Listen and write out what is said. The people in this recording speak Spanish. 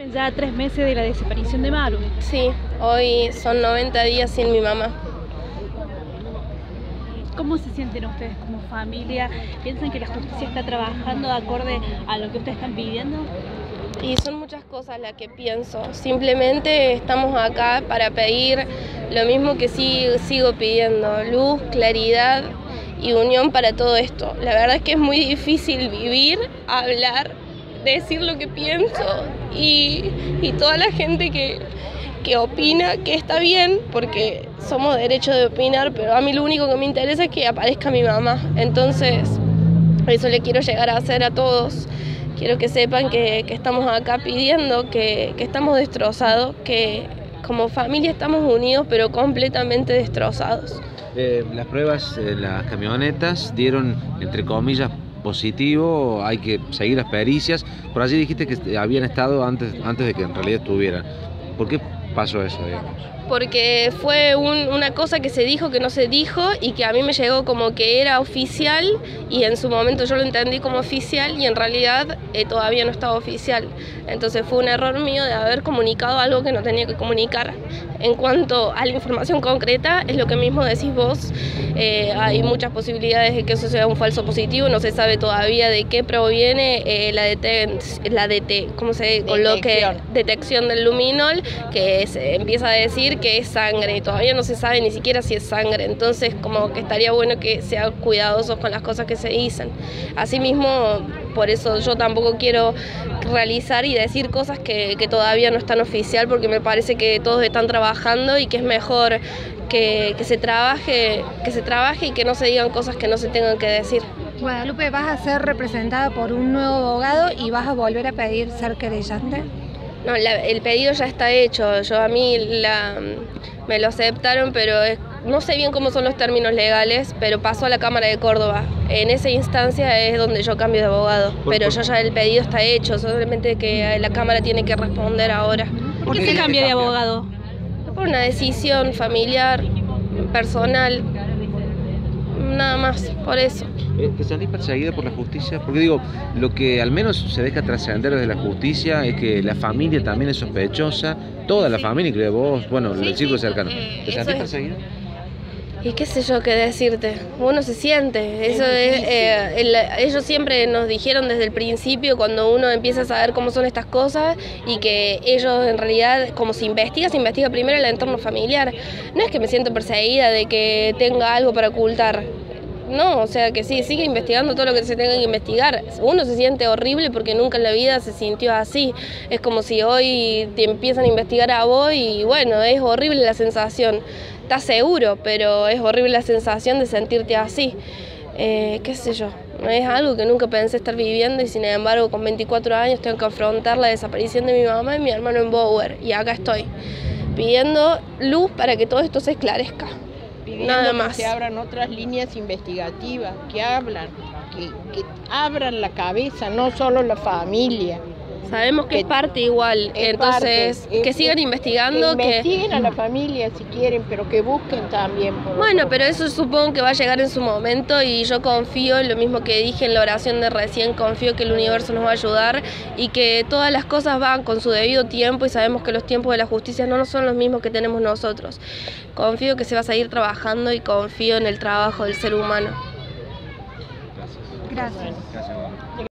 Ya 3 meses de la desaparición de Maru. Sí, hoy son 90 días sin mi mamá. ¿Cómo se sienten ustedes como familia? ¿Piensan que la justicia está trabajando de acorde a lo que ustedes están pidiendo? Y son muchas cosas las que pienso. Simplemente estamos acá para pedir lo mismo que sigo pidiendo: luz, claridad y unión para todo esto. La verdad es que es muy difícil vivir, hablar, decir lo que pienso y toda la gente que opina que está bien, porque somos derechos de opinar, pero a mí lo único que me interesa es que aparezca mi mamá. Entonces, eso le quiero llegar a hacer a todos. Quiero que sepan que estamos acá pidiendo, que estamos destrozados, que como familia estamos unidos, pero completamente destrozados. Las pruebas de las camionetas dieron, entre comillas, positivo. Hay que seguir las pericias. Por allí dijiste que habían estado antes de que en realidad estuvieran. ¿Por qué pasó eso, digamos? Porque fue una cosa que se dijo, que no se dijo, y que a mí me llegó como que era oficial, y en su momento yo lo entendí como oficial, y en realidad todavía no estaba oficial. Entonces fue un error mío de haber comunicado algo que no tenía que comunicar. En cuanto a la información concreta, es lo que mismo decís vos, hay muchas posibilidades de que eso sea un falso positivo. No se sabe todavía de qué proviene detección del luminol, que se empieza a decir que es sangre, y todavía no se sabe ni siquiera si es sangre. Entonces como que estaría bueno que sean cuidadosos con las cosas que se dicen. Asimismo, por eso yo tampoco quiero realizar y decir cosas que todavía no están oficial, porque me parece que todos están trabajando y que es mejor que se trabaje y que no se digan cosas que no se tengan que decir. Guadalupe, vas a ser representada por un nuevo abogado y vas a volver a pedir ser querellante. No, el pedido ya está hecho. Me lo aceptaron, pero no sé bien cómo son los términos legales, pero pasó a la Cámara de Córdoba. En esa instancia es donde yo cambio de abogado, pero ya el pedido está hecho, solamente que la Cámara tiene que responder ahora. ¿Por qué se cambia de abogado? Por una decisión familiar, personal, nada más, por eso. ¿Te sentís perseguida por la justicia? Porque digo, lo que al menos se deja trascender desde la justicia es que la familia también es sospechosa, toda la familia, incluye vos, bueno, el círculo cercano. ¿Te sentís perseguida? Y qué sé yo qué decirte, uno se siente, eso ellos siempre nos dijeron desde el principio, cuando uno empieza a saber cómo son estas cosas, y que ellos en realidad, como se investiga primero el entorno familiar. No es que me siento perseguida de que tenga algo para ocultar. No, o sea que sí, sigue investigando todo lo que se tenga que investigar. Uno se siente horrible porque nunca en la vida se sintió así. Es como si hoy te empiezan a investigar a vos y bueno, es horrible la sensación. Estás seguro, pero es horrible la sensación de sentirte así. Qué sé yo, es algo que nunca pensé estar viviendo, y sin embargo con 24 años tengo que afrontar la desaparición de mi mamá y mi hermano en Bower. Y acá estoy, pidiendo luz para que todo esto se esclarezca. Nada más. Que se abran otras líneas investigativas, que abran la cabeza, no solo la familia. Sabemos que es parte igual, entonces que sigan investigando. Que investiguen a la familia si quieren, pero que busquen también. Bueno, pero eso supongo que va a llegar en su momento, y yo confío, en lo mismo que dije en la oración de recién, confío que el universo nos va a ayudar y que todas las cosas van con su debido tiempo, y sabemos que los tiempos de la justicia no son los mismos que tenemos nosotros. Confío que se va a seguir trabajando y confío en el trabajo del ser humano. Gracias. Gracias.